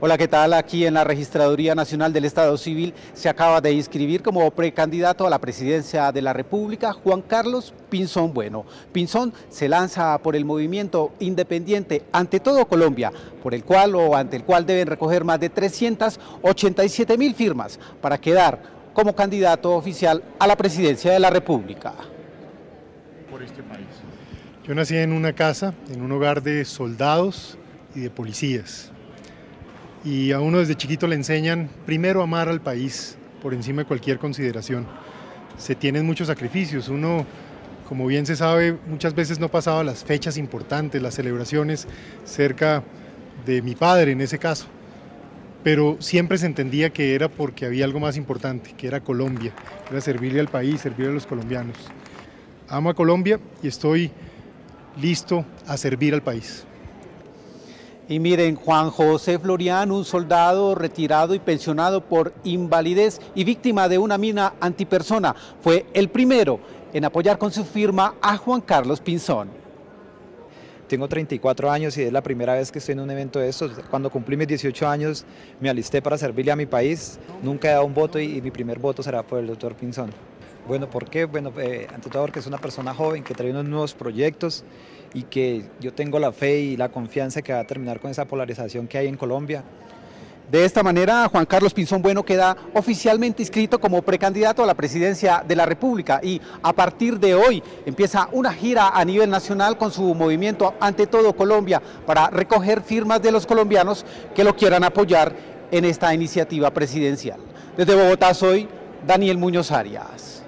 Hola, ¿qué tal? Aquí en la Registraduría Nacional del Estado Civil se acaba de inscribir como precandidato a la presidencia de la República Juan Carlos Pinzón Bueno. Pinzón se lanza por el movimiento independiente Ante Todo Colombia, ante el cual deben recoger más de 387.000 firmas para quedar como candidato oficial a la presidencia de la República. Por este país. Yo nací en una casa, en un hogar de soldados y de policías. Y a uno desde chiquito le enseñan primero a amar al país por encima de cualquier consideración. Se tienen muchos sacrificios. Uno, como bien se sabe, muchas veces no pasaba las fechas importantes, las celebraciones cerca de mi padre en ese caso. Pero siempre se entendía que era porque había algo más importante, que era Colombia, era servirle al país, servirle a los colombianos. Amo a Colombia y estoy listo a servir al país. Y miren, Juan José Florián, un soldado retirado y pensionado por invalidez y víctima de una mina antipersona, fue el primero en apoyar con su firma a Juan Carlos Pinzón. Tengo 34 años y es la primera vez que estoy en un evento de estos. Cuando cumplí mis 18 años me alisté para servirle a mi país. Nunca he dado un voto y mi primer voto será por el doctor Pinzón. Bueno, ¿por qué? Bueno, ante todo porque es una persona joven que trae unos nuevos proyectos y que yo tengo la fe y la confianza que va a terminar con esa polarización que hay en Colombia. De esta manera, Juan Carlos Pinzón Bueno queda oficialmente inscrito como precandidato a la presidencia de la República y a partir de hoy empieza una gira a nivel nacional con su movimiento Ante Todo Colombia para recoger firmas de los colombianos que lo quieran apoyar en esta iniciativa presidencial. Desde Bogotá soy Daniel Muñoz Arias.